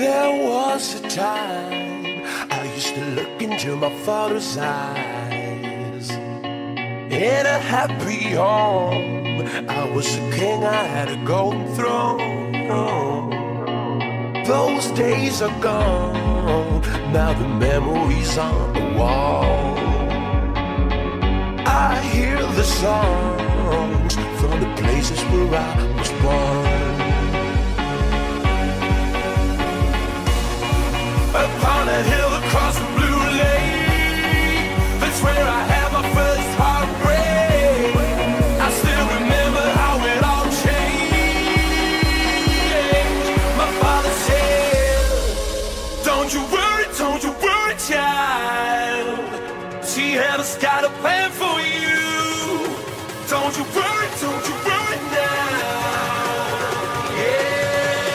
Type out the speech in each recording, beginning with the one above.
There was a time I used to look into my father's eyes. In a happy home, I was a king, I had a golden throne. Those days are gone, now the memories on the wall. I hear the songs from the places where I was born. Upon a hill across the blue lake, that's where I had my first heartbreak. I still remember how it all changed. My father said, don't you worry, child. She has got a plan for you. Don't you worry now. Yeah.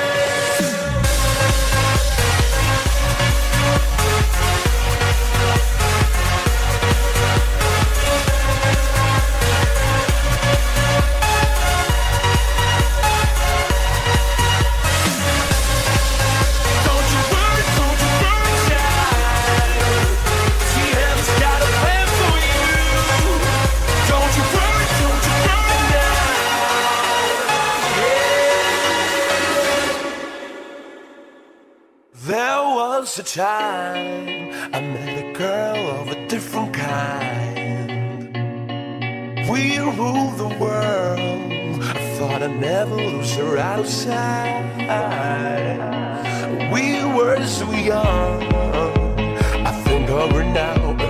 There was a time I met a girl of a different kind. We ruled the world. I thought I'd never lose her out of sight. We were so young. I think of her now